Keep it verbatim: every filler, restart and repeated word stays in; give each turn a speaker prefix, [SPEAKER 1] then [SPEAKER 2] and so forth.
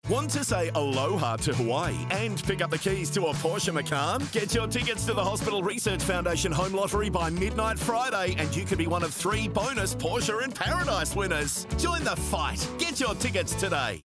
[SPEAKER 1] Want to say aloha to Hawaii and pick up the keys to a Porsche Macan? Get your tickets to the Hospital Research Foundation Home Lottery by midnight Friday and you could be one of three bonus Porsche in Paradise winners. Join the fight. Get your tickets today.